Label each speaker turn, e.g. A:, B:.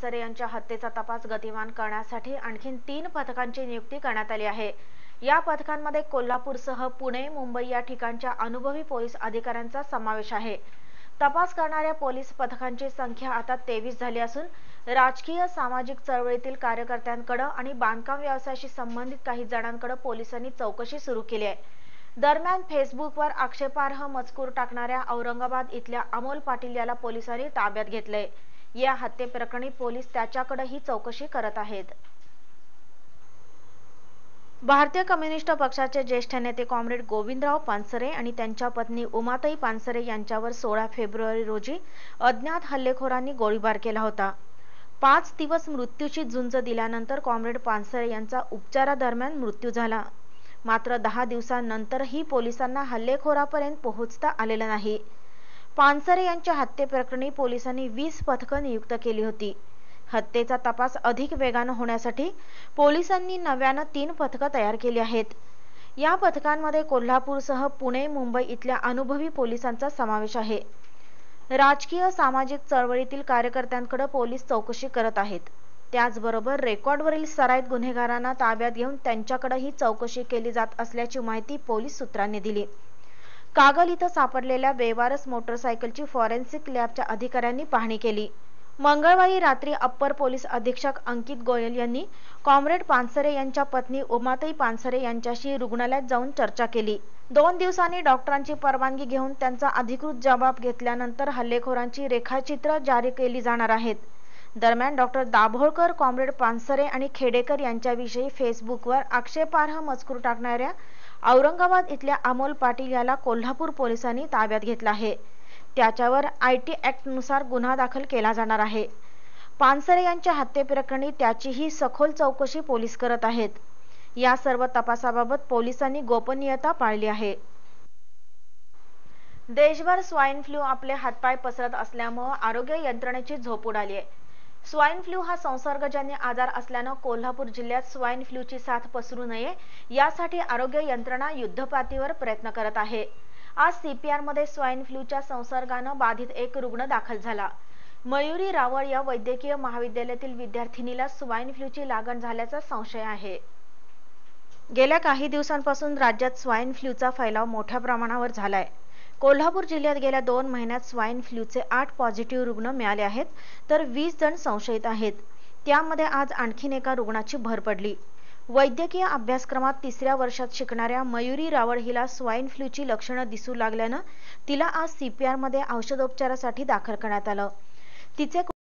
A: पानसरे यांच्या हत्येचा तपास गतिमान करण्यासाठी आणखी 3 पथकांची नियुक्ती करण्यात आली आहे। या पथकांमध्ये कोल्हापूरसह पुणे, मुंबई या ठिकाणच्या अनुभवी पोलीस अधिकाऱ्यांचा समावेश आहे। तपास करणाऱ्या पोलीस पथकांची संख्या आता 23 झाली असून राजकीय सामाजिक चळवळीतील कार्यकर्त्यांकडे आणि बांधकाम व्यवसायाशी संबंधित काही जणांकडे पोलिसांनी चौकशी सुरू केली आहे। दरम्यान फेसबुकवर आक्षेपार्ह मजकूर टाकणाऱ्या औरंगाबाद इथल्या अमोल पाटील याला पोलिसांनी ताब्यात घेतलंय। या हत्येप्रकरणी पोलीस त्याच्याकडेही चौकशी करत आहेत। भारतीय कम्युनिस्ट पक्षाचे ज्येष्ठ नेते कॉम्रेड गोविंदराव पानसरे आणि त्यांच्या पत्नी उमाताई पानसरे यांच्यावर 16 फेब्रुवारी रोजी अज्ञात हल्लेखोरांनी गोळीबार केला होता। 5 दिवस मृत्यूची झुंज दिल्यानंतर कॉम्रेड पानसरे यांचा उपचारादरम्यान मृत्यू झाला। मात्र 10 दिवसांनंतरही पोलिसांना हल्लेखोरापर्यंत पोहोचता आलेलं नाही। पानसरे यांच्या हत्येप्रकरणी पोलिसांनी 20 पथकं नियुक्त केली होती। हत्येचा तपास अधिक वेगाने होण्यासाठी पोलिसांनी नव्यानं 3 पथकं तयार केली आहेत। या पथकांमध्ये कोल्हापूरसह पुणे, मुंबई इथल्या अनुभवी पोलिसांचा समावेश आहे। राजकीय सामाजिक चळवळीतील कार्यकर्त्यांकडे पोलीस चौकशी करत आहेत। त्याचबरोबर रेकॉर्डवरील सराईत गुन्हेगारांना ताब्यात घेऊन त्यांच्याकडेही चौकशी केली जात असल्याची माहिती पोलीस सूत्रांनी दिली। कागल इथं सापडलेल्या बेवारस मोटरसायकलची फॉरेन्सिक लॅबच्या अधिकाऱ्यांनी पाहणी केली। मंगळवारी रात्री अप्पर पोलीस अधीक्षक अंकित गोयल यांनी कॉम्रेड पानसरे यांच्या पत्नी उमाताई पानसरे यांच्याशी रुग्णालयात जाऊन चर्चा केली। 2 दिवसांनी डॉक्टरांची परवानगी घेऊन त्यांचा अधिकृत जबाब घेतल्यानंतर हल्लेखोरांची रेखाचित्र जारी केली जाणार आहेत। दरम्यान डॉक्टर दाभोळकर, कॉम्रेड पानसरे आणि खेडेकर यांच्याविषयी फेसबुकवर आक्षेपार्ह मजकूर टाकणाऱ्या औरंगाबाद इथल्या अमोल पाटील याला कोल्हापूर पोलिसांनी ताब्यात घेतलं आहे। त्याच्यावर आयटी ॲक्टनुसार गुन्हा दाखल केला जाणार आहे। पानसरे यांच्या हत्येप्रकरणी त्याचीही सखोल चौकशी पोलीस करत आहेत। या सर्व तपासाबाबत पोलिसांनी गोपनीयता पाळली आहे। देशभर स्वाईन फ्लू आपले हातपाय पसरत असल्यामुळे आरोग्य यंत्रणेची झोप उडाली आहे। स्वाईन फ्लू हा संसर्गजन्य आजार असल्यानं कोल्हापूर जिल्ह्यात स्वाईन फ्लूची साथ पसरू नये यासाठी आरोग्य यंत्रणा युद्धपातळीवर प्रयत्न करत आहे। आज सीपीआरमध्ये स्वाईन फ्लूच्या संसर्गानं बाधित एक रुग्ण दाखल झाला। मयुरी रावळ या वैद्यकीय महाविद्यालयातील विद्यार्थिनीला स्वाईन फ्लूची लागण झाल्याचा संशय आहे। गेल्या काही दिवसांपासून राज्यात स्वाईन फ्लूचा फैलाव मोठ्या प्रमाणावर झालाय। कोल्हापूर जिल्ह्यात गेल्या 2 महिन्यात स्वाईन फ्लूचे 8 पॉझिटिव्ह रुग्ण मिळाले आहेत, तर 20 जण संशयित आहेत। त्यामध्ये आज आणखीन एका रुग्णाची भर पडली। वैद्यकीय अभ्यासक्रमात 3ऱ्या वर्षात शिकणाऱ्या मयुरी रावळ हिला स्वाईन फ्लूची लक्षणं दिसू लागल्यानं तिला आज सीपीआरमध्ये औषधोपचारासाठी दाखल करण्यात आलं। तिचे